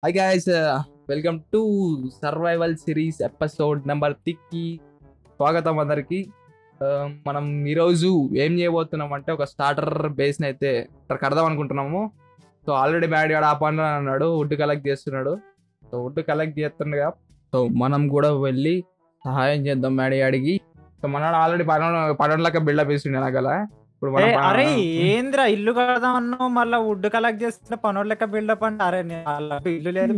Hi guys, welcome to survival series episode number 3కి స్వాగతం అందరికి. మనం ఈరోజు ఏం చేయబోతున్నాం అంటే ఒక స్టార్టర్ బేస్ని అయితే ఇక్కడ కడదాం అనుకుంటున్నాము. సో ఆల్రెడీ మ్యాడీ ఆడ ఆపండి అన్నాడు, వుడ్ కలెక్ట్ చేస్తున్నాడు. సో వుడ్ కలెక్ట్ చేస్తుండగా సో మనం కూడా వెళ్ళి సహాయం చేద్దాం మ్యాడీ అడిగి. సో మనవాడు ఆల్రెడీ పడవలక బిల్డప్ వేస్తుండే నాకలా. ఇప్పుడు మనం అరే ఏంద్రా ఇల్లు కడదామన్నావు మళ్ళా వుడ్ కలెక్ట్ చేస్తున్న పనులు లెక్క బిల్డప్ అంటే అరే ఇల్లు లేదు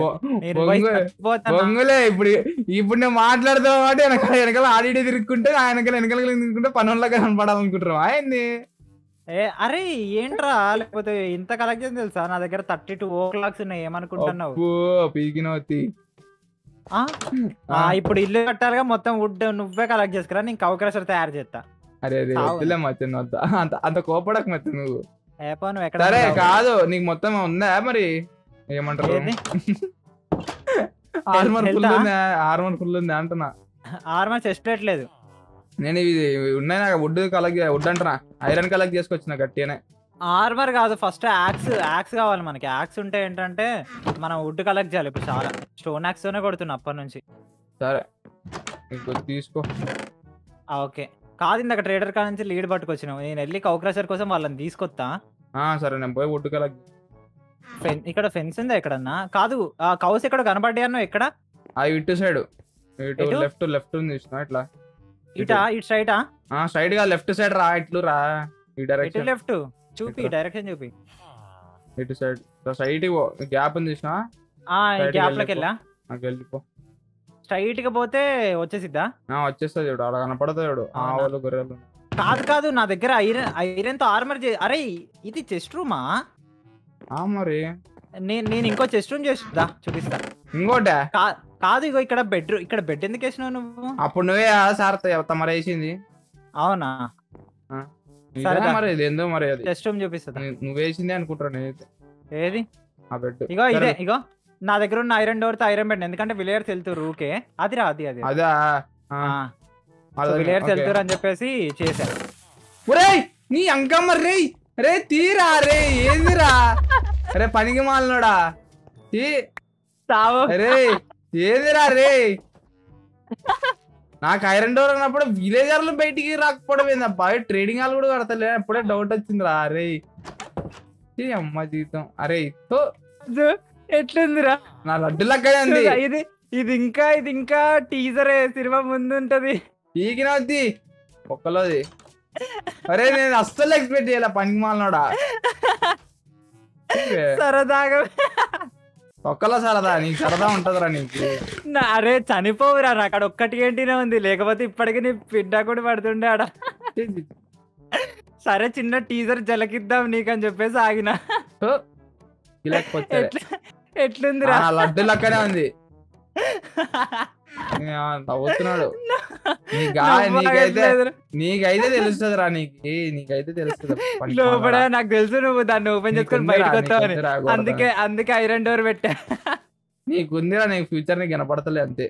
బొంగులే. ఇప్పుడు నేను మాట్లాడదాం అంటే వెనకాల ఆడిడే తిరుక్కుంటే వెనకాల తిరుగుకుంటే పనుల్లాగా కనపడాలనుకుంటున్నాం ఆయన్ని. అరే ఏంట్రా లేకపోతే ఇంత కలెక్ట్ చేసి తెలుసా నా దగ్గర 32 ఓక్లాక్స్ ఉన్నాయి. ఏమనుకుంటున్నావు పీకినోతి. ఇప్పుడు ఇల్లు కట్టాలిగా మొత్తం వుడ్ నువ్వే కలెక్ట్ చేసుకురా, నేను కౌక్రషర్ తయారు చేస్తా. అరే వద్దులే మచ్చ, అంత కోపడకు మచ్చ నువ్వు. సరే కాదు నీకు మొత్తం ఉందా మరి, ఏమంటారు ఆర్మర్ ఫుల్ ఉంది అంటున్నా. ఆర్మర్ చెస్ట్ ప్లేట్ లేదు. నేను ఇది ఉన్నాయి నాకు వుడ్ అంటున్నా, ఐరన్ కలెక్ట్ చేసుకొచ్చిన గట్టిగానే. ఆర్మర్ కాదు, ఫస్ట్ యాక్స్ కావాలి మనకి. యాక్స్ ఉంటే ఏంటంటే మనం వుడ్ కలెక్ట్ చేయాలి. ఇప్పుడు చాలా స్టోన్ యాక్స్ తోనే కొడుతున్నా అప్పటి నుంచి. సరే తీసుకో. ఓకే కాదు, ఇందాక ట్రేడర్ కా నుంచి లీడ్ పట్టుకొచ్చినావు. నేను వెళ్ళి కౌక్రషర్ కోసం వాళ్ళని తీసుకొస్తా. సరే నేను పోయి వుడ్ కలెక్ట్. ఇక్కడ ఫెన్స్ ఉందా ఎక్కడన్నా? కాదు కౌస్ ఎక్కడ కనబడ్డా అన్నావు? ఎక్కడ? ఇటు సైడ్, ఇటు లెఫ్ట్ ఉంది ఇట్లా. ఇటు స్ట్రైటా? స్ట్రైట్ గా లెఫ్ట్ సైడ్ రా, ఇట్లు రా. ఈ డైరెక్షన్ లెఫ్ట్ చూపి, డైరెక్షన్ చూపి. ఇటు సైడ్ సైడ్ గ్యాప్ ఉంది చూసినా, గ్యాప్ లోకి వెళ్ళా. వెళ్ళిపో. స్ట్రైట్ గా పోతే వచ్చేసిద్దా? వచ్చేస్తుంది చూడు, అలా కనపడతా చూడు. ఆవులు గొర్రెలు. కాదు నా దగ్గర ఐరన్ తో ఆర్మర్. అరే ఇది చెస్ట్ రూమా? మరి నేను ఇంకో చెస్ట్ రూమ్ చేస్తుందా చూపిస్తా. ఇంకోట కాదు, ఇగో ఇక్కడ బెడ్ ఎందుకు వేసినావు నువ్వు? అప్పుడు నువ్వే సార్ తమరు వేసింది. అవునా? మరి ఇది ఏందో మరి అది చెస్ట్ రూమ్ చూపిస్తా. నువ్వు వేసింది అనుకుంటా నేనైతే. ఏది? ఆ బెడ్ ఇగో నా దగ్గర ఉన్న ఐరన్ డోర్ తో ఐరన్ బెడ్, ఎందుకంటే విలేయర్స్ వెళ్తారు ఊకే. అది అదా విలేయర్స్ వెళ్తారు అని చెప్పేసి చేశారు. ఒరేయ్ నీ అంకమ్మ రేయ్, రే తీరా రే, ఏందిరా రే పనికి మాలనోడా, రే ఏదిరా రే. నాకు ఐరన్ డోర్ అన్నప్పుడు విలేజర్లు బయటికి రాకపోవడం ఏందబ్బా, ట్రేడింగ్ హాల్ కూడా కడతలే. అప్పుడే డౌట్ వచ్చిందిరా. అరే అమ్మ జీవితం. అరే ఎట్లుందిరా? నా లడ్డు లక్కనే ఉంది. ఇది ఇంకా టీజర్ సినిమా ముందు ఉంటది. పీకినది ఒక్కలోది. అరే నేను అస్సలు ఎక్స్పెక్ట్ చేయాల పనికి మాలనోడా. సరదాగా ఒక్కలో సరదా, నీకు సరదా ఉంటదిరా నీకు. అరే చనిపోవురా, అక్కడ ఒక్కటి ఏంటినే ఉంది, లేకపోతే ఇప్పటికి నీ పిడ్డా కూడా పడుతుండే ఆడ. సరే చిన్న టీజర్ జలకిద్దాం నీకని చెప్పేసి ఆగిన. ఎట్లుందిరా? లడ్డు లక్కనే ఉంది. నవ్వుతున్నాడు. నీకైతే తెలుస్తుంది రా, నీకైతే తెలుస్తుంది. లోపల నాకు తెలుసు నువ్వు దాన్ని ఓపెన్ చేసుకొని బయటకు వస్తావని, అందుకే ఐరన్ డోర్ పెట్టా. నీకుందిరా, నీకు ఫ్యూచర్ నీకు కనపడతలే అంతే.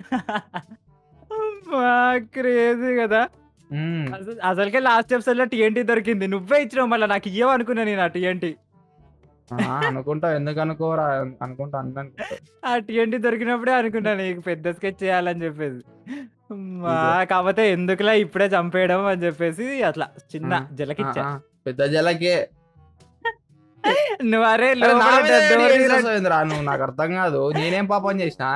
క్రేజీ కదా. అసలుకే లాస్ట్ ఎపిసోడ్ లో TNT దొరికింది, నువ్వే ఇచ్చినావు. మళ్ళీ నాకు ఇయ్యవు అనుకున్నా నేను ఆ TNT. అనుకుంటా, ఎందుకు అనుకోరా అనుకుంటా. ఆ TNT దొరికినప్పుడే అనుకుంటా నీకు పెద్ద స్కెచ్ చేయాలని చెప్పేసి. కాకపోతే ఎందుకులా ఇప్పుడే చంపేయడం అని చెప్పేసి అట్లా చిన్న జలకిచ్చా. పెద్ద జలకే నువ్వు. అరే నువ్వు నాకు అర్థం కాదు, నేనేం పాపం చేసినా?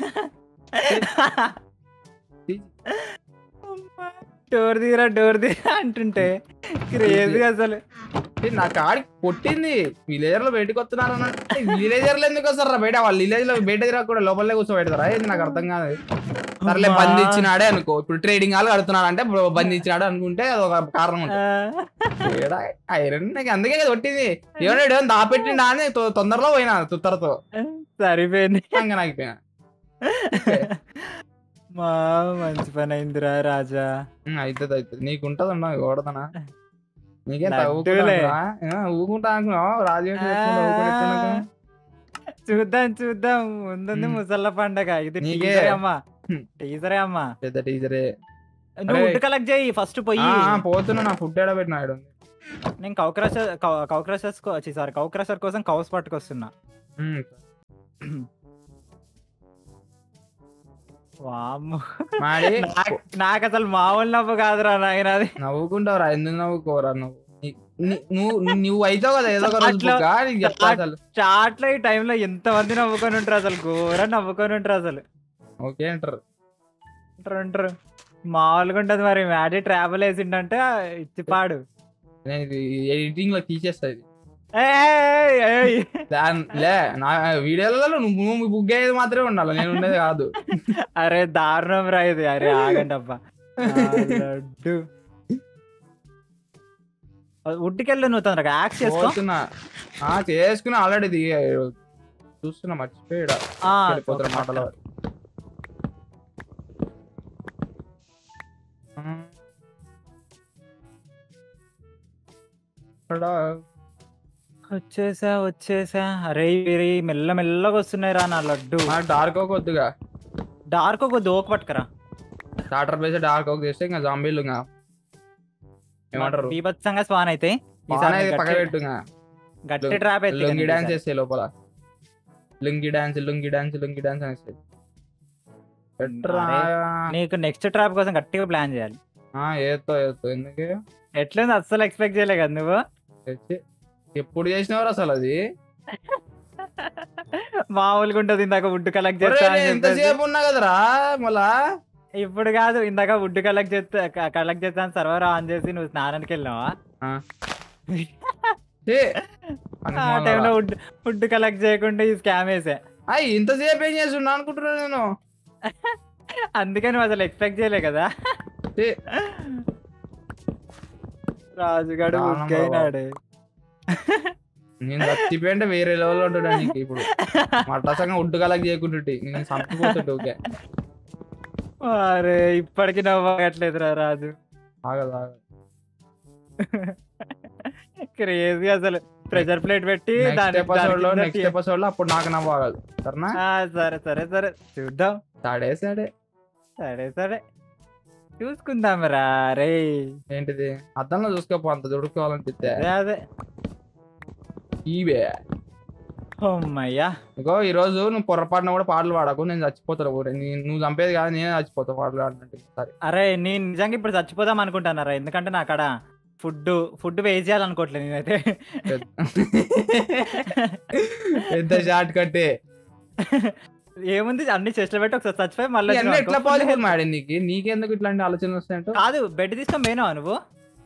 డోర్ తీరా అంటుంటే క్రేజీ అసలు. నా కాడికి కొట్టింది. విలేజర్ లో బయటకు వస్తున్నారు అంటే విలేజర్లు ఎందుకు వస్తారా బయట? వాళ్ళు విలేజ్ లో బయట తిరగకుండా లోపలే కూర్చోబెడతారా? ఇది నాకు అర్థం కాదు. సర్లే బంధించినాడే అనుకో, ఇప్పుడు ట్రేడింగ్ హాల్ కడుతున్నాడు అంటే బంధించినాడు అనుకుంటే అది ఒక కారణం ఉంటుంది. ఐరన్ నాకు అందుకే కదా కొట్టింది. ఏమన్నా దాపెట్టిండా అని తొందరలో పోయినా తుత్తరతో. సరిపోయింది, ఇంకా నాకిపోయినా. మంచి పని అయిందిరా రాజా. అవుతుంది నీకుంటది అన్నా ఓడదనా, నీకేం ఊకుంటా అనుకున్నావు రాజు. చూద్దాం ముందుంది ముసళ్ళ పండగ. ఇది టీజరే అమ్మా, పెద్ద టీజరే. నువ్వు వుడ్ కలెక్ట్ చేయి ఫస్ట్ పోయి. పోతున్నా, నా ఫుడ్ ఎడ పెట్టినాడు. నేను కౌక్రషర్ కోసం కౌస్ పట్టుకొస్తున్నా. వామ్మో! మాడి నాకసలు మామూలు నవ్వు కాదురా నాయన అది. నవ్వుకుంటావురా, ఎందుకు నవ్వుకోరా నువ్వు? నువ్వు అవుతావు కదా ఏదో ఒక రోజు అట్లా బుక్క, నీకు చెప్తా అసలు. స్టార్ట్‌లో ఈ టైంలో ఎంతమంది నవ్వుకొని ఉంటారు అసలు, ఘోరంగా నవ్వుకొని ఉంటారు అసలు. ఓకే అంటారు. ఉంటారు. మామూలుగా ఉంటది మరి. మ్యాడీ ట్రావెల్ వేసిండంటే ఇచ్చిపాడు. నేను ఇది ఎడిటింగ్ లో తీసేస్తా ఇది. ఏయ్ ఏయ్ లే నా వీడియోలలో నువ్వు బుక్ అయ్యేది మాత్రమే ఉండాలి, నేను ఉండేది కాదు. అరే దారుణం రా ఇది. అరే ఆగండి అబ్బా. లడ్డు ఉడ్డుకెళ్ళు, నువ్వు తొందరగా యాక్ట్ చేసుకో. చేసుకున్నా ఆల్రెడీ చూస్తున్నా, మర్చిపోయాడు వెళ్ళిపోతున్న మాటలు. వచ్చేసా. అరే ఇవి మెల్లమెల్లగా వస్తున్నాయి రా నా లడ్డు. డార్క్ ఓక్ వద్దుగా, డార్క్ ఒక దోక పట్టుకరా. స్టార్టర్ బేస్ డార్క్ ఓక్ చేస్తే ఇంకా జాంబీలు ఇంకా ఏమంటారు బీభత్సంగా స్పాన్ అయితే పక్క పెట్టుగా గట్టి ట్రాప్ అయితే లుంగి డాన్స్ చేస్తాయి లోపల. లుంగి డాన్స్ అనేసి నీకు నెక్స్ట్ ట్రాప్ కోసం గట్టిగా ప్లాన్ చేయాలి. ఏతో ఎందుకు ఎట్లుంది, అస్సలు ఎక్స్పెక్ట్ చేయలే కదా నువ్వు. ఎప్పుడు చేసినవారు అసలు అది? మామూలుగా ఉంటది. ఇందాక వుడ్ కలెక్ట్ చేస్తా ఎంతసేపు ఉన్నా కదరా మళ్ళా. ఇప్పుడు కాదు, ఇందాక వుడ్ కలెక్ట్ చేస్తాను సర్వర్ ఆన్ చేసి నువ్వు స్నానానికి వెళ్ళినావా? ఆ టైంలో వుడ్ కలెక్ట్ చేయకుండా ఈ స్కామ్ వేసా. ఇంతసేపు ఏం చేస్తున్నా అనుకుంటున్నా నేను. అందుకే నువ్వు అసలు ఎక్స్పెక్ట్ చేయలే కదా. రాజుగాడు అయినాడు. నేను చచ్చిపోయింటే వేరే లెవెల్ ఉంటాడు నీకు. ఇప్పుడు మట్టసంగా వుడ్ కలెక్ట్ చేయకుంటుంటే నేను చంపిపోతుంటే. ఓకే అరే ఇప్పటికి నవ్వట్లేదురా రాజు. ఆగదు క్రేజీ అసలు. ప్రెషర్ ప్లేట్ పెట్టి నెక్స్ట్ ఎపిసోడ్ లో అప్పుడు నాకు నవ్వగలదు. సరే చూద్దాం. సరే చూసుకుందాం రా. రే ఏంటిది అద్దంలో చూసుకోపో, అంత దుడుకోవాలనిపిస్తే. అదే ఇవే అమ్మయ్యా. ఇగో ఈ రోజు నువ్వు పొరపాటున కూడా పాటలు పాడకు, నేను చచ్చిపోతాను. నువ్వు చంపేది కాదు, నేనే చచ్చిపోతా పాటలు పాడినట్టు. సరే అరే నేను నిజంగా ఇప్పుడు చచ్చిపోదాం అనుకుంటానారా, ఎందుకంటే నా అక్కడ ఫుడ్ వేస్ట్ చేయాలనుకోవట్లేదు నేనైతే. పెద్ద షార్ట్ కట్టే ఏముంది, అన్ని చెస్ట్లు పెట్టి ఒకసారి చచ్చిపోయి మళ్ళీ ఎట్లా పాజిబుల్ మాడి నీకెందుకు ఇట్లాంటి ఆలోచనలు వస్తాయంట? కాదు, బెడ్ తీసుకుపోయినావా నువ్వు?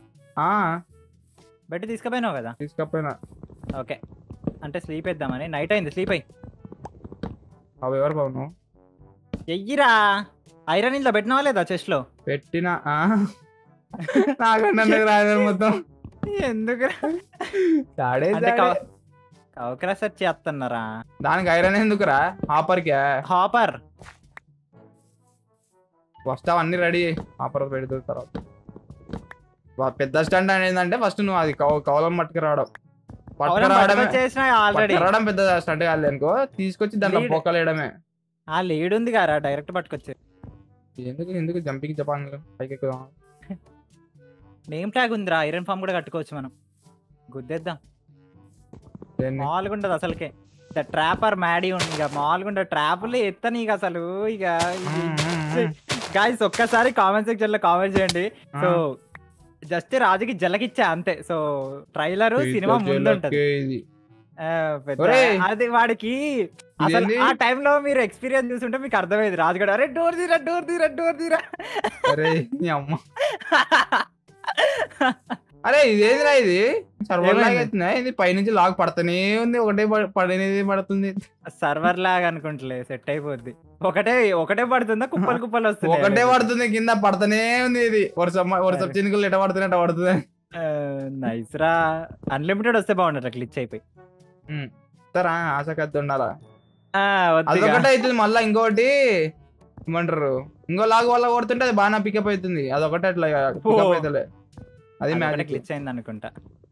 బెడ్ తీసుకుపోయినావు కదా? తీసుకపోయినా. ఓకే, అంటే స్లీప్ వేద్దామని. నైట్ అయింది, స్లీప్ అయ్యి. అవి ఎవరు బాబు? ఎయ్యిరా. ఐరన్ ఇంట్లో పెట్టినావా లేదా చెస్ట్ లో? పెట్టినా. నాకంటే రాదు మొత్తం. ఎందుకు కవకరా సెర్చ్ చేస్తున్నారా? దానికి ఐరన్ ఎందుకురా? హాపర్ ఫస్ట్ అవన్నీ రెడీ. హాపర్ పెడుతూ తర్వాత పెద్ద స్టంట్ ఏంటంటే ఫస్ట్ నువ్వు అది కవలం పట్టుకురావడం పెద్ద స్టంట్ కాదు అనుకో, తీసుకొచ్చి దాంట్లో పొక్కలు వేయడమే. లీడ్ ఉంది కదా, డైరెక్ట్ పట్టుకొచ్చి. ఎందుకు జంపింగ్ జపాన్ పైకి ఎక్కుదాం. నేమ్ ట్యాగ్ ఉందిరా, ఐరన్ ఫామ్ కూడా కట్టుకోవచ్చు మనం. గుద్దేద్దాం. మామూలుగా ఉండదు అసలుకే. ట్రాపర్ మ్యాడీ ఉంది ఇక. మామూలుగా ఉండదు. ట్రాపులు ఎత్తని ఇక అసలు. ఇక గాయ్స్ ఒక్కసారి కామెంట్ సెక్షన్ లో కామెంట్ చేయండి. సో జస్ట్ రాజుకి జలకిచ్చా అంతే. సో ట్రైలర్ సినిమా ముందు ఉంటది. అది వాడికి అసలు ఆ టైంలో మీరు ఎక్స్పీరియన్స్ చూస్తుంటే మీకు అర్థమైంది. రాజుగాడు అరే డోర్ తీరా. అరే ఇదేదిరా, ఇది సర్వర్ లాగ్ అవుతుందా? ఇది పైనుంచి లాగ్ పడుతూనే ఉంది, ఒకటే పడుతుంది. సర్వర్ లాగ్ అనుకుంటలే, సెట్ అయిపోద్ది. ఒకటే పడుతుందా? కుప్పలు వస్తుంది. ఒకటే పడుతుంది, కింద పడుతూనే ఉంది. ఇది వరుస చినుకులు ఎట పడుతుంది. నైస్ రా. అన్లిమిటెడ్ వస్తే బాగుండదు, క్లిచ్ అయిపోయి. సరే ఆశకద్దు ఉండాలా? అదొకటే అవుతుంది. మళ్ళా ఇంకోటి ఏమంటారు, ఇంకో లాగ్ వల్ల కొడుతుంటే అది బాగా పికప్ అవుతుంది. అదొకటే అట్లా పికప్ అవుతలే. అది మ్యాజిక్ క్లిచ్ అయింది అనుకుంటా.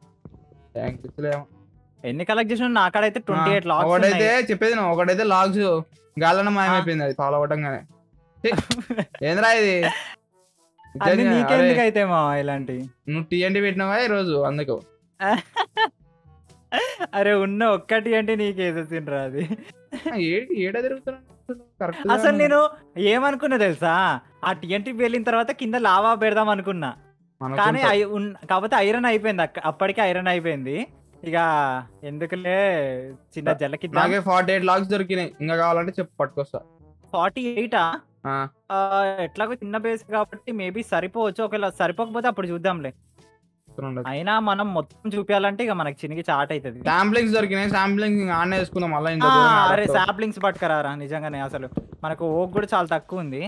ఎన్ని కలెక్ట్ చేసిన నాకడైతే 28 లాగ్స్. ఒకటైతే చెప్పేది నువ్వు, ఒకటైతే లాగ్స్ గాలన మాయమైపోయింది అది ఫాలో అవటంగానే. ఏంద్రా ఇది? నీకెందుకైతే మా ఇలాంటి? నువ్వు TNT పెట్టినావా ఈ రోజు అందుకు? అరే ఉన్న ఒక్కటి అంటే నీకేసేసిండ్రా అది. ఏడ తిరుగుతున్నాను కరెక్ట్ అసలు నేను ఏమనుకున్నా తెలుసా, ఆ టీఎన్టీ వెళ్ళిన తర్వాత కింద లావా పెడదాం అనుకున్నా, కానీ కాకపోతే ఐరన్ అయిపోయింది, అప్పటికే ఐరన్ అయిపోయింది. ఇక ఎందుకులే చిన్న జల్లకి. నాకే 48 లాక్స్ దొరికినాయి, ఇంకా కావాలంటే చెప్పు పట్టుకొస్తా. 48 ఎట్లాగో చిన్న బేస్ కాబట్టి మేబీ సరిపోవచ్చు, ఒకవేళ సరిపోకపోతే అప్పుడు చూద్దాంలే. అయినా మనం మొత్తం చూపించాలంటే ఇక మనకి చిన్నకి చాట్ అవుతుంది. శాంప్లింగ్స్ దొరికినాయి, శాంప్లింగ్స్ ఆన్ చేసుకుందాం మళ్ళీ. అరే శాంప్లింగ్స్ పట్టుకరారా, నిజంగానే అసలు మనకు ఓక్ కూడా చాలా తక్కువ ఉంది.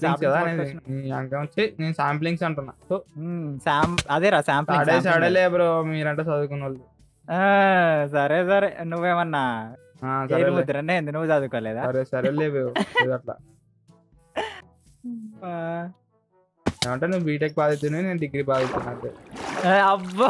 నేను శాంప్లింగ్స్ అంటున్నా. అదేరా శాంప్లింగ్స్ అడలే బ్రో, మీరంటే చదువుకున్న వాళ్ళు. సరే సరే, నువ్వేమన్నా ముద్రనే నువ్వు చదువుకోలేదా? సరే సరేలే అట్లా ఏమంటే నువ్వు బీటెక్ బాధితున్నా, నేను డిగ్రీ బాధితున్నా. అబ్బా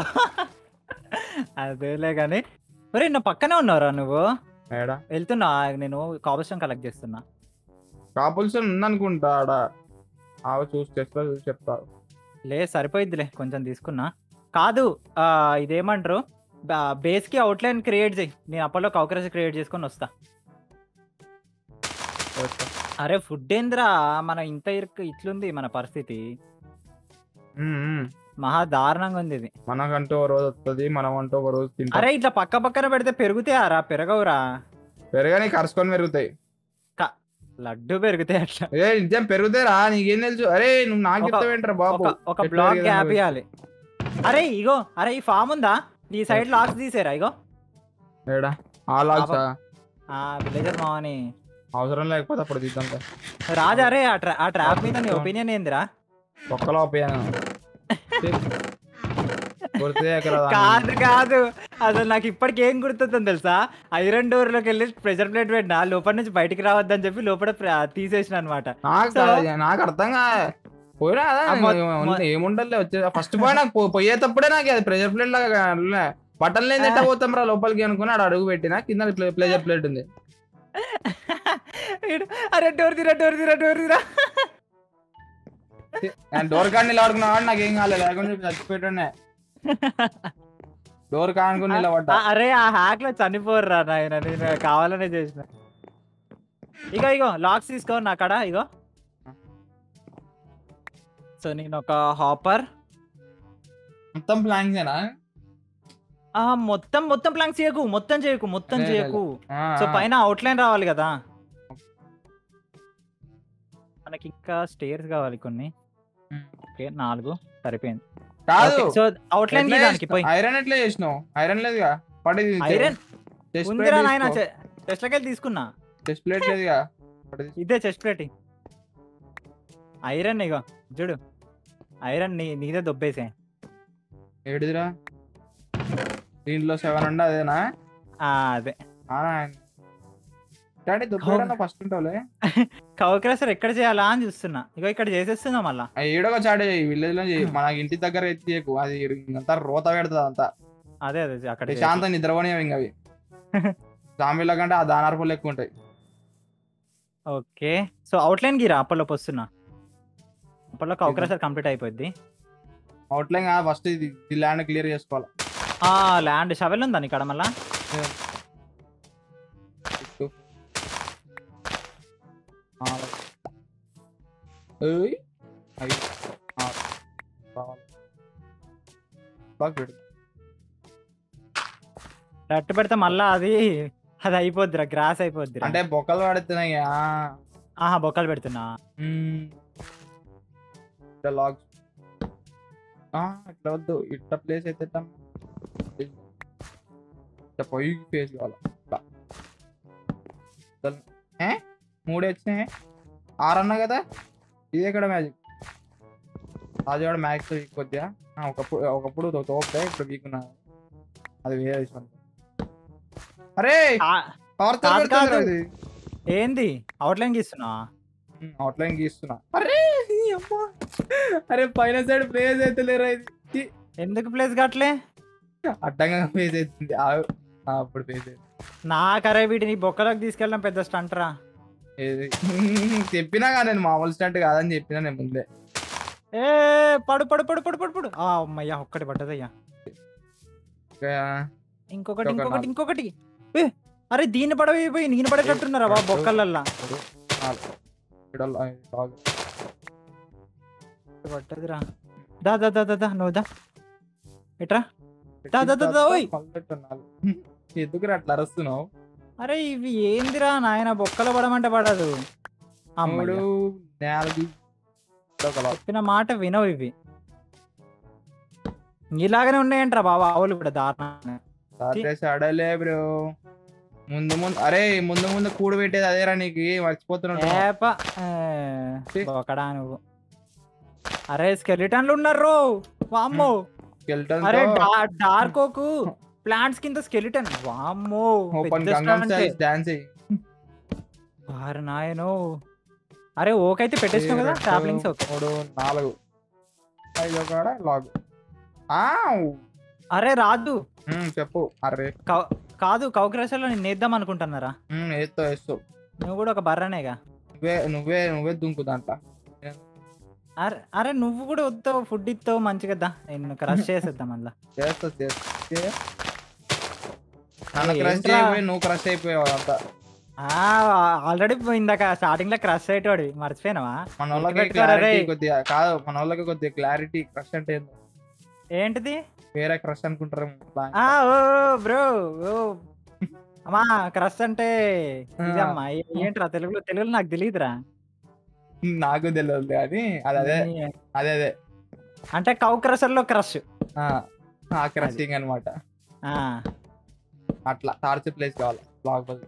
అదేలే కానీ. మరి నా పక్కనే ఉన్నారా నువ్వు? వెళ్తున్నా, నేను కాపుల్స్టోన్ కలెక్ట్ చేస్తున్నా. కాపుల్స్టోన్ ఉందనుకుంటా ఆడ, చూసి చెప్తా. లే సరిపోయిద్దిలే, కొంచెం తీసుకున్నా. కాదు ఇదేమంటారు, బేస్ కి అవుట్లైన్ క్రియేట్ చేయి, నేను అప్పట్లో కౌకరస్ క్రియేట్ చేసుకొని వస్తా. అరే ఫుడ్ ఏంద్రా, మన ఇంత ఇట్లుంది మన పరిస్థితి, మహా దారుణంగా ఉంది ఇది. మనకంటూ ఒక రోజు వస్తుంది, మనం అంటూ ఒక రోజు తింటాం. అరే ఇట్లా పక్క పక్కన పెడితే పెరుగుతాయారా? పెరగవురా. పెరగని కరుచుకొని పెరుగుతాయి, లడ్డు పెరుగుతాయి అట్లా. నిజం పెరుగుతాయిరా, నీకేం తెలుసు? అరే నువ్వు నాకు చెప్తావేంట్రా బాబు, ఒక బ్లాక్ గ్యాప్ ఇవ్వాలి. అరే ఇగో, అరే ఈ ఫామ్ ఉందా, ఈ సైడ్ లాక్స్ తీసేరా. ఇగో విలేజర్ మావని అవసరం లేకపోతే అప్పుడు తీద్దాం రాజా. అరే ఆ ట్రాప్ మీద నీ ఒపీనియన్ ఏందిరా? ఒక్కలో ఒపీనియన్ కాదు కాదు, అసలు నాకు ఇప్పటికి ఏం గుర్తుందని తెలుసా, ఐరన్ డోర్ లోకి వెళ్ళి ప్రెషర్ ప్లేట్ పెట్టినా, లోపల నుంచి బయటికి రావద్దని చెప్పి లోపల తీసేసిన అనమాట. నాకు అర్థం పోయినా ఏముండలే వచ్చే ఫస్ట్ పోయి నాకు పోయేటప్పుడే నాకు అది ప్రెషర్ ప్లేట్ లాగా బటన్ లేని ఎట్లా పోతాం రా లోపలికి అనుకుని ఆడ అడుగు పెట్టినా, కింద ప్రెషర్ ప్లేట్ ఉంది. అరే డోర్ తీరా డోర్ తీరా డోర్ తీరా, డోర్ కాడ నిలబడుకున్నాడు, నాకేం కాలేదు, లేకుండా చచ్చిపోయాడే డోర్ కానుకుని నిలబడ్డా. అరే ఆ హ్యాక్ లో చనిపోర్రా నాయన, నేను కావాలనే చేసిన. ఇగో లాక్స్ తీసుకో నా కాడ. ఇగో సో నేను ఒక హాపర్ మొత్తం ప్లాంక్సేనా? మొత్తం ప్లాంక్ చేయకు, మొత్తం చేయకు. సో పైన అవుట్లైన్ రావాలి కదా మనకి, ఇంకా స్టేర్స్ కావాలి కొన్ని. ఓకే 4 సరిపోయింది. సో అవుట్లైన్ గీయడానికి పోయి ఐరన్ ఎట్లా చేసినావు? ఐరన్ లేదుగా, ఐరన్ ఉందిరా నాయన, చెస్ట్ లకెళ్ళి తీసుకున్నా. చెస్ట్ ప్లేట్ లేదుగా, ఇదే చెస్ట్ ప్లేట్. ఐరన్ ఇగో చూడు, ఐరన్ నీదే దొబ్బేసే. ఏడిదిరా దీంట్లో 7 ఉండే అదేనా? అదే ఫస్ట్ ఉంటావులే. కౌక్రసర్ ఎక్కడ చేయాలా అని చూస్తున్నా. ఇగో ఇక్కడ చేసేస్తున్నా మళ్ళా. ఏడో చాటే విలేజ్ లో మన ఇంటి దగ్గర ఎత్తికు, అది అంతా రోత పెడుతుంది అంతా. అదే అక్కడ శాంతం నిద్రపోనే ఇంకా అవి జాంబీల కంటే ఆ దానార్పులు ఎక్కువ ఉంటాయి. ఓకే సో అవుట్లైన్ గీరా, అప్పట్లోకి వస్తున్నా. అప్పట్లో కౌక్రసర్ కంప్లీట్ అయిపోద్ది. అవుట్లైన్ ఫస్ట్ ఇది ల్యాండ్ క్లియర్ చేసుకోవాలి. ల్యాండ్ షవెల్ ఉందా ఇక్కడ మళ్ళా? రట్టు పెడితే మళ్ళా అది అయిపోద్దిరా, గ్రాస్ అయిపోద్ది. అంటే బొక్కలు పడుతున్నాయి. బొక్కలు పెడుతున్నా. ఇట్లా వద్దు, ఇట్లా ప్లేస్ అయితే పొయ్యి ఫేస్ కావాలి. 3 వచ్చినాయి, 6 అన్నా కదా. ఇది ఎక్కడ మ్యాజిక్? రాజు మ్యాక్స్ కొద్దిగా ఒకప్పుడు తోపుతాయి, ఇప్పుడు వీకున్నా. అది వేరే విషయం. అరే ఏంది అవుట్లైన్ గీస్తున్నా? అవుట్లైన్ గీస్తున్నా. అరే పైన సైడ్ ప్లేస్ అయితే లేరా? ఇది ఎందుకు ప్లేస్ కావట్లే? అడ్డంగా ప్లేస్ అవుతుంది అప్పుడు ప్లేస్ అవుతుంది. నాకరే వీటిని బొక్కలోకి తీసుకెళ్ళడం పెద్ద స్టంట్ రా. చెప్పినా కానీ నేను మామూలు స్టంట్ కాదని చెప్పినా నేను ముందే. పడు పడు పడు పడు పడు పడు. అమ్మయ్యా ఒక్కటి పడ్డదయ్యా. ఇంకొకటి ఇంకొకటి ఇంకొకటి. అరే దీన్ని పడవైపోయి నేను పడేటట్టున్నారా బాబు బొక్కలల్లా పట్టదురా. దా దా దా దా దా నువ్వు దా ఎట్రా దా దా దా దా ఓయ్. ఎందుకు అట్లా అరుస్తున్నావు? అరే ఇవి ఏందిరా నాయన బొక్కలు పడమంటే పడదు. అమ్మడు చెప్పిన మాట వినవు ఇవి. ఇలాగనే ఉన్నాయంటారా బాబా ఆవులు కూడా దారుణంగా. అడలే బ్రో ముందు ముందు అరే ముందు ముందు కూడు పెట్టేది అదేరా నీకు మర్చిపోతున్నావు. ఒకడా నువ్వు. అరే స్కెలిటన్లు ఉన్నారు వామ్మో. అరే డార్కోకు ప్లాంట్స్ కింద స్కెలిటన్ వామ్మో. వారు నాయనో. అరే ఓకైతే పెట్టేసినావు కదా టాప్లింగ్స్. 3 4 5 కాడ లాగ్. అరే రాదు చెప్పు. అరే కాదు కౌక్రషర్ లో నేను నేద్దాం అనుకుంటున్నారా? వేస్తావు నువ్వు కూడా ఒక బర్రనేగా. నువ్వే దుంకు దాంట్లో. అరే నువ్వు కూడా వస్తావు ఫుడ్ ఇస్తావు మంచిగా దా నేను క్రష్ చేసేద్దాం అందులో. నువ్వు క్రష్ అయిపోయావు అంతా. ఆల్రెడీ ఇందాక స్టార్టింగ్ లో క్రష్ అయ్యేటోడి మర్చిపోయినావా? మన వాళ్ళకి కొద్దిగా కాదు, మన వాళ్ళకి కొద్దిగా క్లారిటీ. క్రష్ అంటే ఏంటిది? వేరే క్రష్ అనుకుంటారు బ్రో. అమ్మా క్రష్ అంటే ఇదమ్మా. ఏంట్రా తెలుగులో నాకు తెలియదురా. నాకు తెలియదు కానీ అదే అదే అదే అంటే కౌ క్రషర్ లో క్రష్ క్రషింగ్ అనమాట. అట్లా టార్చర్ ప్లేస్ కావాలి బ్లాగ్ బదులు.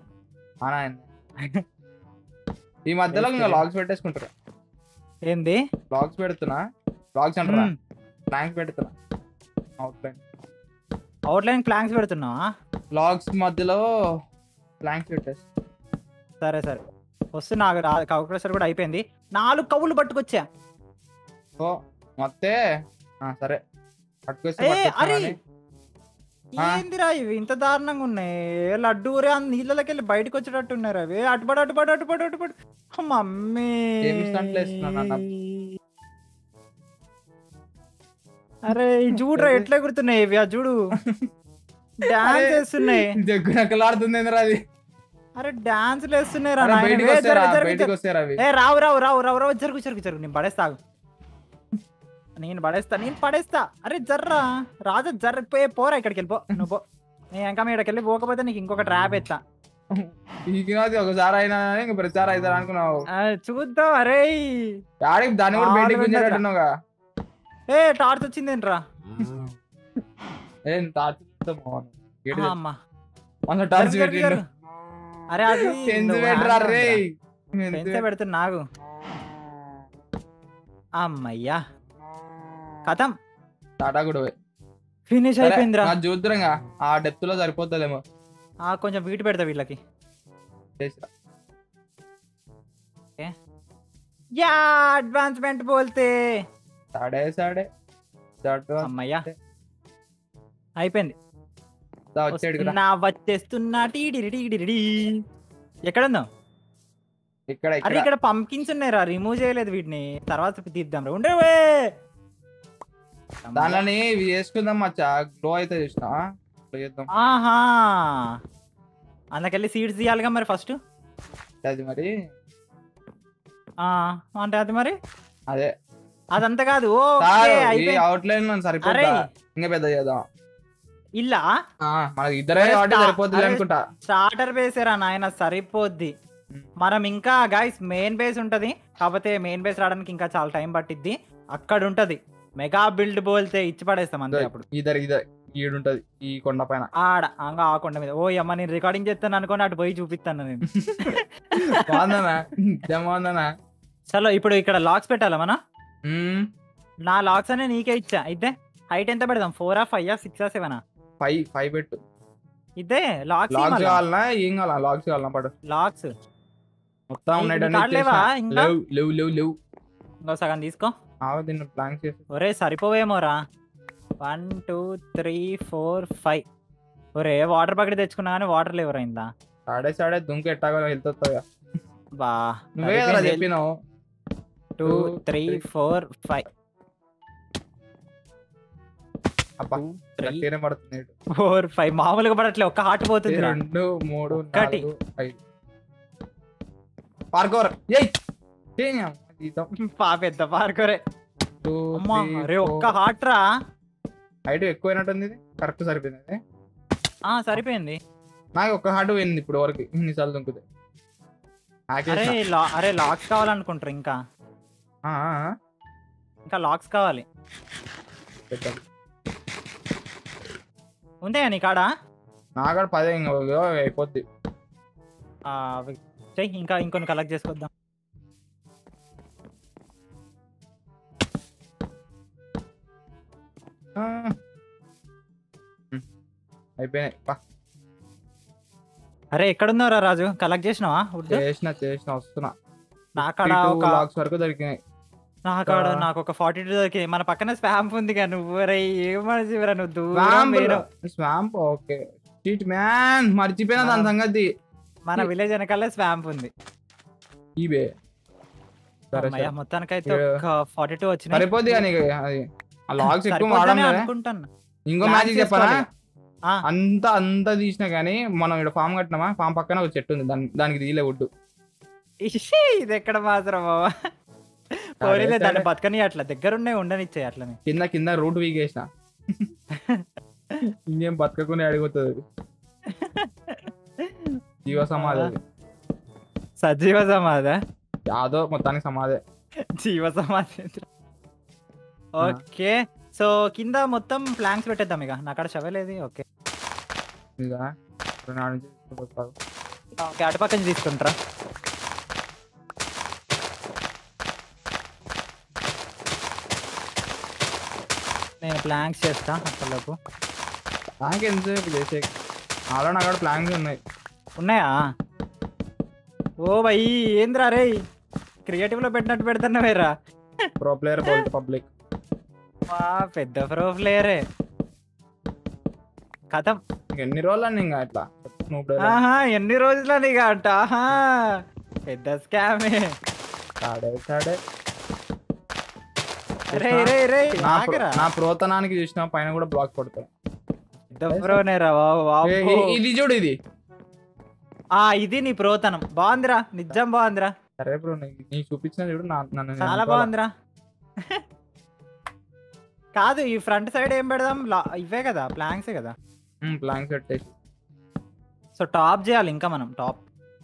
ఈ మధ్యలో ఇంకా లాగ్స్ పెట్టేసుకుంటారు. ఏంది లాగ్స్ పెడుతున్నా? లాగ్స్ అంటారా? ప్లాంక్స్ పెడుతున్నా. అవుట్లైన్ ప్లాంక్స్ పెడుతున్నావా? లాగ్స్ మధ్యలో ప్లాంక్స్ పెట్టేసి. సరే సరే వస్తు. నాకు కౌక్రషర్ కూడా అయిపోయింది. 4 కవులు పట్టుకొచ్చా. మొత్తే సరే ఏందిరా ఇవి ఇంత దారుణంగా ఉన్నాయి? లడ్డు నీళ్ళకి వెళ్ళి బయటకు వచ్చేటట్టు ఉన్నారు అవి. అటుపడు. మమ్మీ అరే చూడరా ఎట్లా ఎగురుతున్నాయి ఇవి. చూడు డాన్స్ వేస్తున్నాయి. దగ్గరలాడుతుంది అది. అరే డాన్స్ వేస్తున్నాయి రా. రావు జరుగు నేను పడేస్తాగు. నేను పడేస్తా. అరే జర్రా రాజా జర్ర పోరా ఇక్కడికి వెళ్ళిపో. నువ్వు పో. నేను ఇంకా ఇక్కడికి వెళ్ళి పోకపోతే నీకు ఇంకొక ట్రాప్ ఎత్తా. ఒకసారి అయినా ఇంకా ప్రతిసారి అవుతారు అనుకున్నావు. చూద్దాం. అరే దాన్ని కూడా బయటికి గుంజేటట్టున్నావుగా. టార్చ్ వచ్చిందేంట్రా? అరే అది పెడుతున్నా నాకు. అమ్మయ్యా కథం టాటా కూడా ఫినిష్ అయిపోయిందిరా. చూద్దాంగా ఆ డెప్త్ లో సరిపోతుందేమో. కొంచెం వీటి పెడతా వీళ్ళకి. అడ్వాన్స్మెంట్ బోల్తే సాడే అమ్మయ్యా అయిపోయింది. వచ్చేస్తున్నా. ఎక్కడుందా? అరే ఇక్కడ పంకిన్స్ ఉన్నాయిరా. రిమూవ్ చేయలేదు వీటిని. తర్వాత తీద్దాం రా. ఉండే దానిని వేసుకుందాం మచ్చా. గ్లో అయితే చూసినా ఆహా అందుకెళ్ళి సీడ్స్ తీయాలిగా మరి ఫస్ట్. అది మరి అంటే అది మరి అదే అదంతా కాదు. అవుట్లైన్ సరిపోతా ఇంకా పెద్ద చేద్దాం. ఇలా మనకి ఇద్దరే సరిపోద్ది అనుకుంటా. స్టార్టర్ బేసేరా నాయన సరిపోద్ది. మనం ఇంకా గైస్ మెయిన్ బేస్ ఉంటది. కాకపోతే మెయిన్ బేస్ రావడానికి ఇంకా చాలా టైం పట్టిద్ది. అక్కడ ఉంటది మెగా బిల్డ్ బోల్తే ఇచ్చి పడేస్తాం అంతే. అప్పుడు ఈడుంటది ఈ కొండ పైన ఆడ ఆ కొండ మీద. ఓ అమ్మ నేను రికార్డింగ్ చేస్తాను అనుకోని అటు పోయి చూపిస్తాను నేను. చలో ఇప్పుడు ఇక్కడ లాక్స్ పెట్టాలా మనం? నా లాక్స్ అనే నీకే ఇచ్చా. అయితే హైట్ ఎంత పెడదాం? 4 5 6 7 5 పెట్టు. ఇదే లాక్స్ కావాలనా? ఏం కావాలా? లాక్స్ కావాలనా? పడు లాక్స్ మొత్తం లేవు. ఇంకో సగం తీసుకో. ఒరే సరిపోవేమోరా. 1 2 3 4 5. ఒరే వాటర్ బకెట్ తెచ్చుకున్నా కానీ వాటర్ లేవరా ఇందా. సాడే దుంక ఎట్టాగో వెళ్తుందా బా. నువ్వే చెప్పినావు. 2 3 4 5 అబ్బా గట్టిగానే పడుతుంది 4 5 మామూలుగా పడట్లే ఒక్క హార్ట్ పోతుంది 2 3 ఒకటి. 4 5 పార్కోర్ ఏయ్ పెద్ద పార్కోరే అమ్మా అరే ఒక్క హార్ట్ రా హైట్ ఎక్కువైనట్టుంది ఇది కరెక్ట్ సరిపోయింది సరిపోయింది నాకు ఒక్క హార్ట్ పోయింది ఇప్పుడు వరకు ఇన్నిసార్లు దుంకుతాయి అరే లాక్స్ కావాలనుకుంటారు ఇంకా లాక్స్ కావాలి ఉందా నీ కాడ నా కాడ 10 ఇంకా అయిపోద్ది చెయ్యి ఇంకా ఇంకొన్ని కలెక్ట్ చేసుకొద్దాం అయిపోయినాయి అరే ఎక్కడున్నారా రాజు కలెక్ట్ చేసినావా చేసిన వస్తున్నా నా కాడ ఒక లాక్స్ వరకు దొరికినాయి నా కాడ నాకు ఒక 42 దొరికినాయి మన పక్కన స్వాంప్ ఉంది కదా నువ్వు ఏం మనిషిరా నువ్వు దూరం స్వాంప్ ఓకే షీట్ మ్యాన్ మర్చిపోయినా దాని సంగతి మన విలేజ్ వెనకాలే స్వాంప్ ఉంది ఇవే మొత్తానికైతే ఒక 42 వచ్చినాయి సరిపోద్ది కానీ అది ఆ లాగ్స్ ఎక్కువ వాడడం అనుకుంటాను ఇంకో మ్యాజిక్ చెప్పాలా అంతా తీసినా కానీ మనం ఇక్కడ ఫామ్ కట్టినామా ఫామ్ పక్కన ఒక చెట్టు ఉంది దానికి తీయలే వుడ్డు ఇది ఎక్కడ మాత్రం బాబా పోలీలే దాన్ని బతకని అట్లా దగ్గరున్నాయి ఉండనిచ్చాయి అట్లనే కింద రూట్ వీకేసిన ఇంకేం బతకకుండా అడిగిపోతుంది జీవ సమాధి సజీవ సమాధి యాదో మొత్తానికి సమాధి జీవ సమాధి ఓకే సో కింద మొత్తం ప్లాంక్స్ పెట్టేద్దాం ఇక నా కాడ షవలేదు ఓకే అటుపక్క నుంచి తీసుకుంటారా నేను ప్లాంక్స్ చేస్తా అప్పటిలోపు ప్లాంక్ ఎంతసేపు చేసే నాలో నా కాడ ప్లాంక్స్ ఉన్నాయా ఓ భయ్ ఏంద్రా రే క్రియేటివ్ లో పెట్టినట్టు పెడుతున్నావేరా ప్రో ప్లేయర్ పబ్లిక్ పెద్ద ప్రో ప్లేయరే కథం ఎన్ని రోజులు ఇంకా ఇట్లా ఎన్ని రోజులని అంట పెద్ద స్కామే నా ప్రోతనానికి చూసిన పైన కూడా బ్లాక్ పడతాయి ఇది చూడు ఇది నీ ప్రోతనం బాగుందిరా నిజం బాగుందిరా సరే బ్రో నీకు చూపించిన చూడు నన్ను చాలా బాగుందిరా కాదు ఈ ఫ్రంట్ సైడ్ ఏం పెడదాం ఇవే కదా ప్లాంక్సే కదా ప్లాంక్స్ పెట్టేసి సో టాప్ చేయాలి ఇంకా మనం టాప్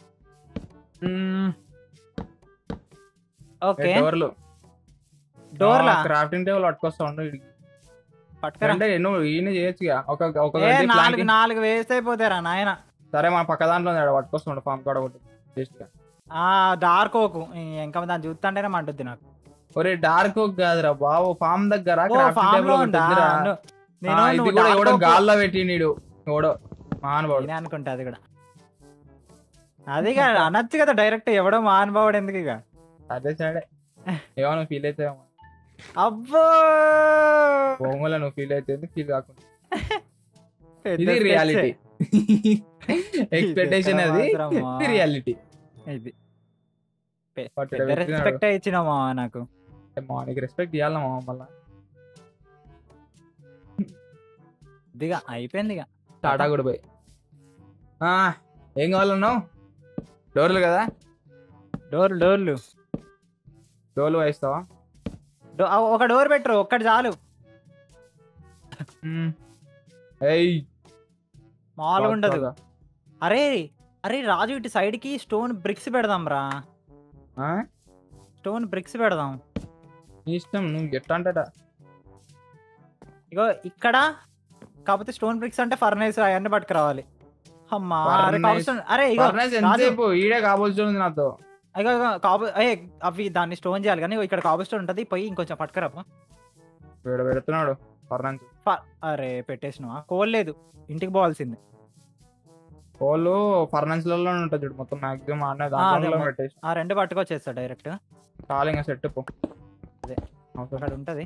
ఓకే డోర్లా క్రాఫ్టింగ్ టేబుల్ పట్టుకొస్తా ఉండు పట్టుకరా నువ్వు ఈయన చేయొచ్చు ఒక 4 వేస్ట్ అయిపోతారా నాయన సరే మన పక్క దాంట్లో పట్టుకొస్తుండ ఫామ్ కాడ ఒకటి డార్క్ ఓకు ఇంకా దాన్ని చూస్తుంటేనే మంటుంది నాకు ఒరే డార్క్ ఓక్ కాదురా బాబు ఫామ్ దగ్గర ఇది కూడా ఎవడో గాల్లో పెట్టి నీడు ఎవడో మహానుభావుడు అనుకుంటా అది కూడా అది అనొచ్చు కదా డైరెక్ట్ ఎవడో మహానుభావుడు ఎందుకు ఇక అదే సరే ఏమో ఫీల్ అయితే అబ్బో నువ్వు ఫీల్ అయితే ఫీల్ కాకుండా ఇది రియాలిటీ ఎక్స్పెక్టేషన్ అది రియాలిటీ ఇది రెస్పెక్ట్ ఇచ్చినా మావా నాకు నీకు రెస్పెక్ట్ ఇవ్వాలా మామ మళ్ళా ఇదిగా అయిపోయింది ఇక టాటా కూడా పోయి ఏం కావాలన్నావు డోర్లు కదా డోర్లు వేస్తావా ఒక డోర్ పెట్టరు ఒక్కటి చాలు మామూలుగా ఉండదు అరే రాజు ఇటు సైడ్ కి స్టోన్ బ్రిక్స్ పెడదాం రా స్టోన్ బ్రిక్స్ పెడదాం ఇష్టం నువ్వు ఎట్లా అంటా ఇగో ఇక్కడ కాకపోతే స్టోన్ బ్రిక్స్ అంటే ఫర్నేస్ అవన్నీ పట్టుకురావాలి అమ్మా అరే ఈడే కాబోతుంది నాతో అవి దాన్ని స్టోన్ చేయాలి కానీ ఇక్కడ కాబుల్ స్టోన్ ఉంటది పోయి ఇంకొంచెం పట్టుకురా పెడుతున్నాడు అరే పెట్టేసినావా కోల్ లేదు ఇంటికి పోవాల్సింది కోళ్ళు ఫర్నాన్స్ లలో ఉంటుంది చూడు మొత్తం మాక్సిమం పెట్టేసి రెండు పట్టుకొచ్చేస్తా డైరెక్ట్ చాలా ఇంకా సెట్ పో అదే అక్కడ ఉంటది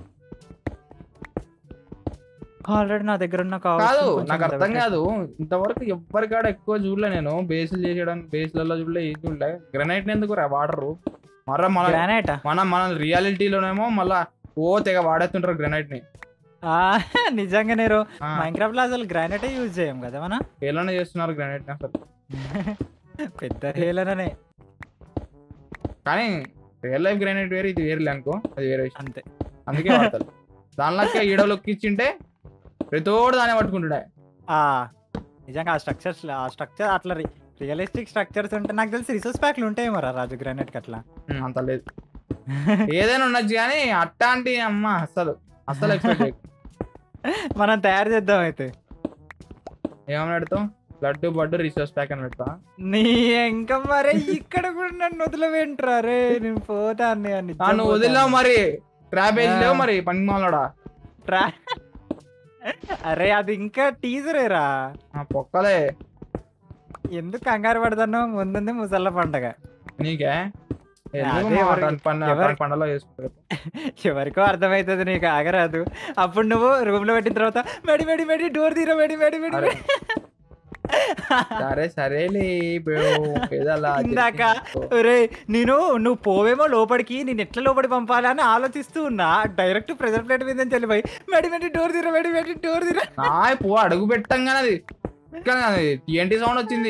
ఆల్రెడీ నా దగ్గర ఉన్న కాదు నాకు అర్థం కాదు ఇంతవరకు ఎవ్వరికాడ ఎక్కువ చూడలే నేను బేస్లు చేసేయడానికి బేస్లలో చూడలే ఏం చూడలే గ్రనైట్ ఎందుకు రా వాడరు మన రియాలిటీలోనేమో మళ్ళా తెగ వాడేస్తుంటారు గ్రనైట్ ని నిజంగానే మైన్క్రాఫ్ట్ లో అసలు గ్రానైటే యూజ్ చేయం కదా మనం. ఏలోనే చేస్తున్నారు గ్రానైట్ అసలు. పెద్ద హేళననే. కానీ రియల్ లైఫ్ గ్రానైట్ వేరే, ఇది వేరే అనుకో, అది వేరే విషయం. అంతే. అందుకే వాడతారు. దానిలోకి ఈడోలోకి ఇచ్చింటే ప్రతోడు దాన్ని పట్టుకుంటుండే. నిజంగా ఆ స్ట్రక్చర్ అట్లా రియలిస్టిక్ స్ట్రక్చర్స్ ఉంటే నాకు తెలిసి రిసోర్స్ ప్యాక్లు ఉంటాయి మరా రాజు గ్రానైట్ కి అట్లా. అంత లేదు, ఏదైనా ఉండొచ్చు కానీ అట్టాంటి అమ్మ అస్సలు ఎక్స్పెక్ట్ మనం తయారు చేద్దాం అయితే. ఏమని పెడతాం? లడ్డు బడ్డు రిసోర్స్ ప్యాక్ అని పెడతా. నీ ఇంకా మరే ఇక్కడ కూడా నన్ను వదిలివేంట్రా రే, నేను పోతాను. నువ్వు వదిలేవు మరి, ట్రాప్ వేసి మరి పని మాలడా. అరే అది ఇంకా టీజరేరా, పొక్కలే. ఎందుకు కంగారు పడతాను, ముందుంది ముసళ్ళ పండగ. నీకే పండలో చేసుకుంటారు. ఎవరికో అర్థమవుతుంది, నీకు ఆగరాదు. అప్పుడు నువ్వు రూమ్ లో పెట్టిన తర్వాత మెడి మెడి మెడి డోర్ తీరా మెడి మెడి మెడి. సరేలే ఇందాక రే నువ్వు పోవేమో లోపలికి, నేను ఎట్లా లోపలి పంపాలి అని ఆలోచిస్తూ ఉన్నా, డైరెక్ట్ ప్రెజర్ ప్లేట్ మీద చెల్లిపోయి మెడి మెడి డోర్ తీరా మెడి మెడి డోర్ తీరా. పో అడుగు పెట్టంగానే అది TNT సౌండ్ వచ్చింది.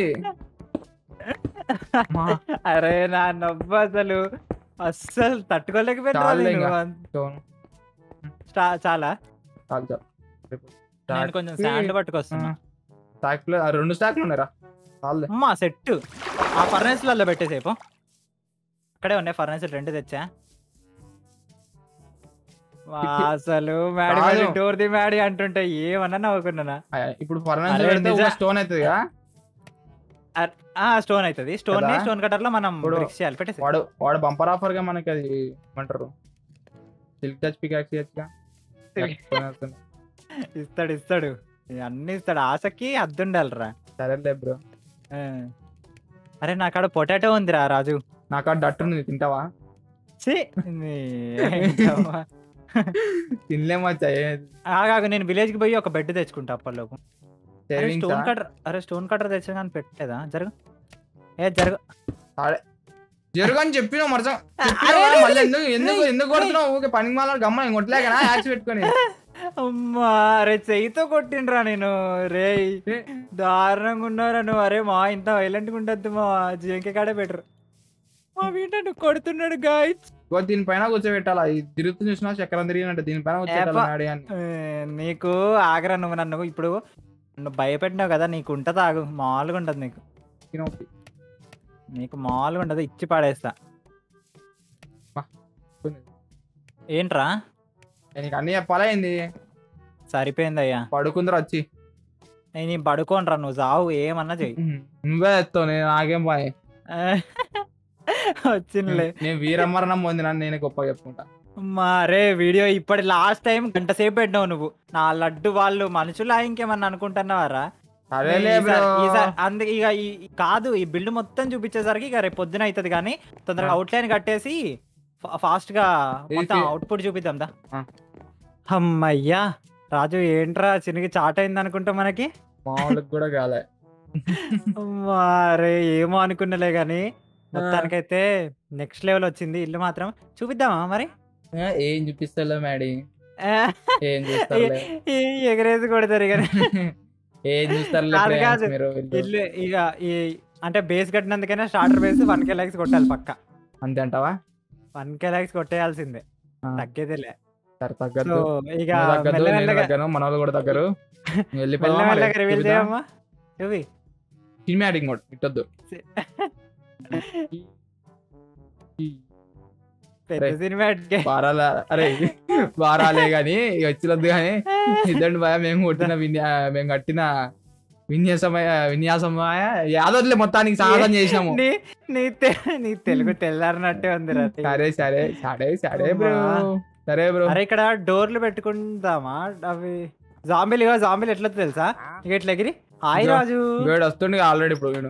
అరే నా నవ్వు అస్సలు తట్టుకోలేకపోయినా. చాలా నేను కొంచెం శాండ్ పట్టుకొస్తున్నా. 2 స్టాక్లు ఉన్నారా అమ్మా సెట్. ఆ ఫర్నెస్ లలో పెట్టేసేపు, అక్కడే ఉన్నాయి ఫర్నెస్ 2 తెచ్చా. అసలు మ్యాడీ డోర్ ది మ్యాడీ అంటుంటే ఏమన్నా నవ్వుకున్నానా. ఇప్పుడు ఫర్నెస్ స్టోన్ అవుతుంది, స్టోన్ అవుతుంది. స్టోన్ కటర్ లో మనం చేయాలి. పెట్టేసి వాడు బంపర్ ఆఫర్ గా మనకి అది ఏమంటారు, సిల్క్ టచ్ పికాక్స్ ఇస్తాడు అన్ని ఇస్తాడు. ఆశకి అద్దుండాలిరా. సరేలే బ్రో. అరే నా కాడ పొటాటో ఉందిరా రాజు. నా కాడ డట్టు ఉంది, తింటావా? తినలేమచ్చా. నేను విలేజ్ కి పోయి ఒక బెడ్ తెచ్చుకుంటా అప్పటిలోపు. స్టోన్ కటర్ తెచ్చా కానీ పెట్టలేదా? జరుగు అని చెప్పిన మరచం ఎందుకు కొడుతున్నావు? పని మాల గమ్మ కొట్టలేక యాక్సి పెట్టుకొని. అమ్మా అరే చెయ్యితో కొట్టిండ్రా నేను. రే దారుణంగా ఉన్నారా నువ్వు. అరే మా ఇంత వైలెంట్ గా ఉండద్దు, మా జింకే కాడే బెటర్. మా వీట కొడుతున్నాడు గాయస్. దీనిపైన కూర్చోబెట్టాలా? తిరుగుతూ చూసినా చక్రం తిరిగినట్టు దీనిపైన కూర్చోబెట్టాలి. నీకు ఆగరా, నువ్వు నన్ను ఇప్పుడు నువ్వు భయపెట్టినావు కదా, నీకు ఉంటది. ఆగు, మామూలుగా ఉంటది నీకు మామూలుగా ఉంటది. ఇచ్చి పాడేస్తా. ఏంట్రా నీకు అన్ని చెప్పాలా ఏంది? సరిపోయింది అయ్యా. పడుకుందరు వచ్చి. నేను పడుకోనరా, నువ్వు చావు ఏమన్నా చెయ్యి. నువ్వే ఎత్తావు, నేను నాకేం బాయ్ వచ్చిందిలే. నేను వీరమరణం పొందిన నేనే గొప్ప చెప్పుకుంటా. మరే వీడియో ఇప్పటి లాస్ట్ టైం గంట సేపు పెట్టినావు నువ్వు. నా లడ్డు వాళ్ళు మనుషులా ఇంకేమన్నా అనుకుంటున్నావారా? అందుకే ఇక కాదు, ఈ బిల్డ్ మొత్తం చూపించేసరికి ఇక రేపు పొద్దున అవుతుంది. కానీ తొందరగా అవుట్లైన్ కట్టేసి ఫాస్ట్ గా మొత్తం అవుట్పుట్ చూపిద్దాం దా. అమ్మయ్యా రాజు, ఏంట్రా చిన్నకి చాట్ అయింది అనుకుంటా మనకి. మామూలుగా కూడా కాలే. మరే ఏమో అనుకున్నలే గాని మొత్తానికైతే నెక్స్ట్ లెవెల్ వచ్చింది. ఇల్లు మాత్రం చూపిద్దామా మరి? ఏం చూపిస్తా మేడీ, ఎగరేసి కొడతారు ఇక. ఏం చూస్తారు ఇల్లు ఇక అంటే బేస్ కట్టినందుకైనా స్టార్టర్ బేస్ 1K లైక్స్ కొట్టాలి పక్క. అంతే అంటావా? 1K likes కొట్టేయాల్సిందే, తగ్గేదిలే. తగ్గదు ఇక మన వాళ్ళు కూడా తగ్గరు. రివీల్ చేయమ్మా. సినిమాటిక్ మోడ్ ఇట్టొద్దు. అరే వారాలే గాని వచ్చినద్దు కానీ ఇద్దండి భయ. మేము కట్టిన విన్యాసమయ యాదవ్లే మొత్తానికి సాధన చేసినాము. నీ తెలుగు తెల్లారినట్టే ఉంది. సరే బ్రో. అరే ఇక్కడ డోర్లు పెట్టుకుందామా? అవి జాంబీలు ఎట్లా తెలుసా? ఇక ఎట్లా ఎగిరి హాయ్ రాజు వీడు వస్తుండే ఆల్రెడీ. ఇప్పుడు వీడు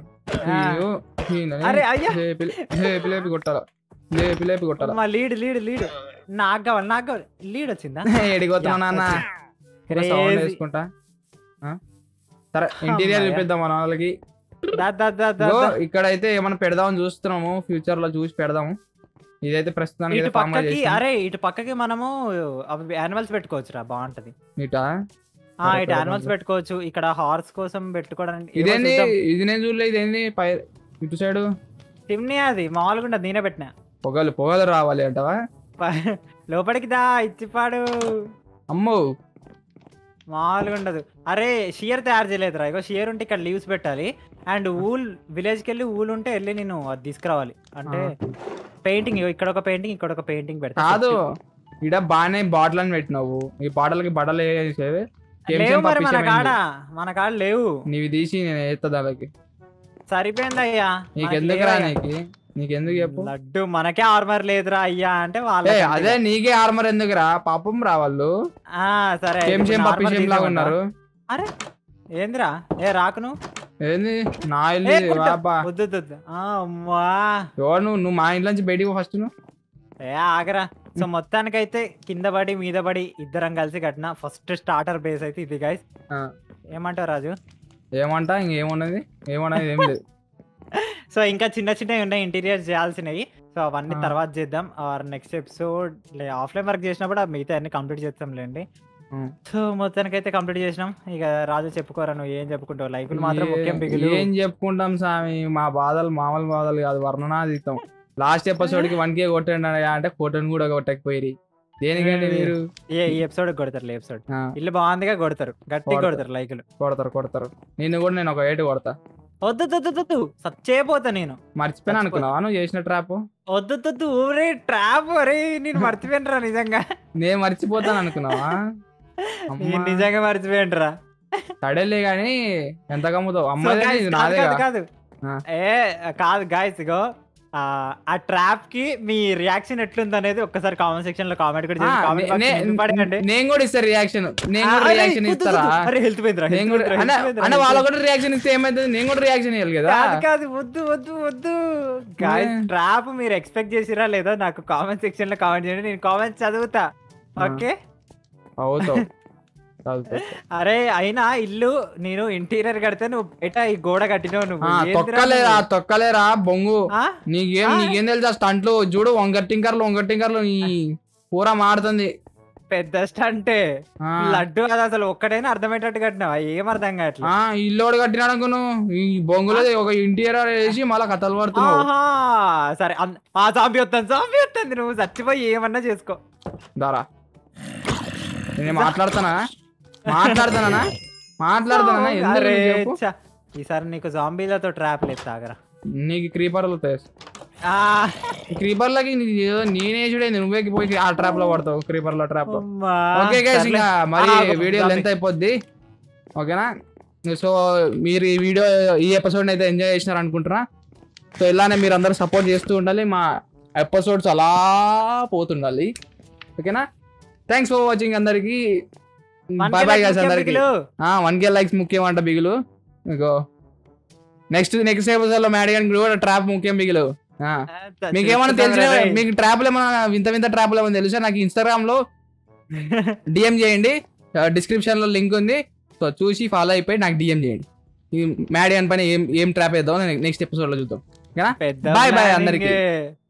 లేపి కొట్టాల, లేపి కొట్టాల. లీడ్ నాకు కావాలి. లీడ్ వచ్చిందా? ఎడిపోతున్నా నాన్న. వేసుకుంటా. సరే ఇంటీరియర్ చూపిద్దాం మన వాళ్ళకి. ఇక్కడైతే ఏమైనా పెడదామని చూస్తున్నాము, ఫ్యూచర్ లో చూసి పెడదాము. ఇదైతే ప్రస్తుతానికి ఇటు అయితే ఫామ్ పక్కకి అరే ఇటు పక్కకి మనము అవి యానిమల్స్ పెట్టుకోవచ్చురా బాగుంటది ఇటా ఇటు యానిమల్స్ పెట్టుకోవచ్చు ఇక్కడ హార్స్ కోసం పెట్టుకోవడానికి ఇదేంది ఇది నేను చూడలే ఇదేంది ఇటు సైడ్ చిమ్నీ అది మామూలుగా ఉండదు నేనే పెట్టినా పొగలు రావాలి అంటవా లోపలికి దా ఇచ్చిపాడు అమ్మో మామూలుగా ఉండదు అరే షియర్ తయారు చేయలేదురా ఇగో షియర్ ఉంటే ఇక్కడ లీవ్స్ పెట్టాలి అండ్ ఊల్ విలేజ్కి వెళ్ళి ఊల్ ఉంటే వెళ్ళి నేను అది తీసుకురావాలి అంటే పెయింటింగ్ ఇక్కడ ఒక పెయింటింగ్ ఇక్కడ ఒక పెయింటింగ్ పెడతా కాదు ఇక్కడ బాగానే బాటిల్ అని పెట్టినావు ఈ బాటలకి బట్టలు వేసేవి లేవు మరి మన కాడ లేవు నీవి తీసి నేను వేస్తా దానికి సరిపోయింది అయ్యా నీకెందుకురా నీకెందుకు చెప్పు లడ్డు మనకే ఆర్మర్ లేదురా అయ్యా అంటే వాళ్ళ అదే నీకే ఆర్మర్ ఎందుకురా పాపం రా వాళ్ళు సరే లాగా ఉన్నారు అరే ఏందిరా రాకును ఏంది నా ఇల్లు నువ్వు మా ఇంట్లో నుంచి బయటికి ఫస్ట్ ఆగరా సో మొత్తానికైతే కింద పడి మీద పడి ఇద్దరం కలిసి కట్టిన ఫస్ట్ స్టార్టర్ బేస్ అయితే ఇది గైస్ ఏమంటావు రాజు ఏమంటా ఇంకేమున్నది ఏమన్నది ఏం లేదు సో ఇంకా చిన్న చిన్నవి ఉన్నాయి ఇంటీరియర్ చేయాల్సినవి సో అవన్నీ తర్వాత చేద్దాం నెక్స్ట్ ఎపిసోడ్ ఆఫ్లైన్ వర్క్ చేసినప్పుడు మిగతా అన్ని కంప్లీట్ చేస్తాంలేండి సో మొత్తానికి అయితే కంప్లీట్ చేసినాం ఇక రాజు చెప్పుకోరా నువ్వు ఏం చెప్పుకుంటావు లైఫ్ మాత్రం ముఖ్యం బిగులు ఏం చెప్పుకుంటాం స్వామి మా బాధలు మామూలు బాధలు కాదు వర్ణనాతీతం లాస్ట్ ఎపిసోడ్ కి 1K కొట్టండి అంటే కొట్టని కూడా కొట్టకపోయి దేనికంటే మీరు ఈ ఎపిసోడ్ కొడతారు ఎపిసోడ్ ఇల్లు బాగుందిగా కొడతారు గట్టి కొడతారు లైకులు కొడతారు నేను ఒక 8 కొడతా వద్దు సచ్చేపోతా నేను మర్చిపోయినా అనుకున్నావా నువ్వు చేసిన ట్రాప్ వద్దు ఊరే ట్రాప్ అరే నేను మర్చిపోయినరా నిజంగా నేను మర్చిపోతాను అనుకున్నావా నిజంగా మర్చిపోయినరా సడేలే గాని ఎంత కమ్ముతావు అమ్మాయి కాదు కాదు గాయస్ ఇగో ఆ ట్రాప్ కి మీ రియాక్షన్ ఎట్లుంది అనేది ఒక్కసారి కామెంట్ సెక్షన్ లో కామెంట్ కూడా చేసి నేను కూడా ఇస్తా రియాక్షన్ ఇస్తారా హెల్త్ పోయిందిరా వాళ్ళ కూడా రియాక్షన్ ఇస్తే ఏమైతుంది నేను కూడా రియాక్షన్ ఇవ్వాలి కదా కాదు వద్దు గాయ్స్ ట్రాప్ మీరు ఎక్స్పెక్ట్ చేసిరా లేదా నాకు కామెంట్ సెక్షన్ లో కామెంట్ చేయండి నేను కామెంట్స్ చదువుతా ఓకే అవుతావు అరే అయినా ఇల్లు నేను ఇంటీరియర్ కడితే నువ్వు బయట ఈ గోడ కట్టినావు నువ్వు తొక్కలేరా బొంగు నీకేం తెలుసా స్టంట్లు చూడు వంగట్టింకర్లు ఈ పూర మారుతుంది పెద్ద స్టంటే లడ్డు అది అసలు ఒక్కడైనా అర్థమయ్యేటట్టు కట్టినావా ఏం అర్థం కావట్లేదు ఇల్లు కూడా కట్టినాడు అనుకును ఈ బొంగులో ఒక ఇంటీరియర్ వేసి మళ్ళీ కథలు పడుతున్నావు సరే జాంబీ వస్తుంది నువ్వు చచ్చిపోయి ఏమన్నా చేసుకో దారా నేను మాట్లాడుతానా ఈసారి నీకు జాంబీలతో ట్రాప్ లేదు సాగరా నీకు క్రీపర్లతో క్రీపర్లకి నేనే చూడే నువ్వే పోయి ఆ ట్రాప్ లో పడతావు క్రీపర్ల ట్రాప్ లో ఓకే గైస్ ఇంకా మరి వీడియో లెంత్ అయిపోద్ది ఓకేనా సో మీరు ఈ ఎపిసోడ్ అయితే ఎంజాయ్ చేసినారు అనుకుంటున్నా సో ఇలానే మీరు అందరూ సపోర్ట్ చేస్తూ ఉండాలి మా ఎపిసోడ్స్ అలా పోతుండాలి ఓకేనా థ్యాంక్స్ ఫర్ వాచింగ్ అందరికి బాయ్ బాయ్ గైస్ అందరికి 1K లైక్స్ ముఖ్యం అంట బిగులు మీకు నెక్స్ట్ ఎపిసోడ్ లో మ్యాడ్ కూడా ట్రాప్ ముఖ్యం బిగులు మీకేమన్నా తెలిసిన మీకు ట్రాప్లు ఏమన్నా వింత ట్రాప్లు ఏమన్నా తెలుసా నాకు ఇన్స్టాగ్రామ్ లో డిఎం చేయండి డిస్క్రిప్షన్ లో లింక్ ఉంది సో చూసి ఫాలో అయిపోయి నాకు డిఎం చేయండి ఈ మ్యాడ్ పైన ఏం ట్రాప్ వేద్దాం నెక్స్ట్ ఎపిసోడ్ లో చూద్దాం బాయ్ బాయ్ అందరికి